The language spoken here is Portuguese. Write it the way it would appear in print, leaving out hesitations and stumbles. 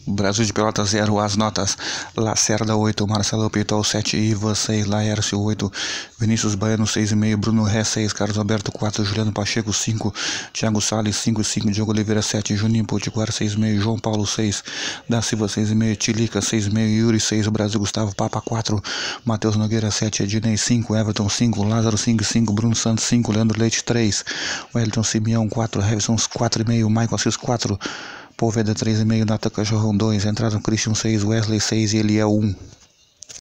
Brasil de Pelotas 0, as notas: Lacerda 8, Marcelo Pitol 7, Ivan 6, Laércio 8, Vinícius Baiano 6,5, Bruno Ré 6, Carlos Alberto 4, Juliano Pacheco 5, Thiago Salles 5,5, Diogo Oliveira 7, Juninho Potiguar 6,5, João Paulo 6, da Silva 6,5, Tilica 6,5, Yuri 6, Brasil Gustavo Papa 4, Matheus Nogueira 7, Ednei 5, Everton 5, Lázaro 5,5, Bruno Santos 5, Leandro Leite 3, Wellington Simeão 4, Revson 4,5, Michael Assis 4, Poveda 3,5, Natan Cachorrão 2, entrada no Christian 6, Wesley 6 e Eliel 1.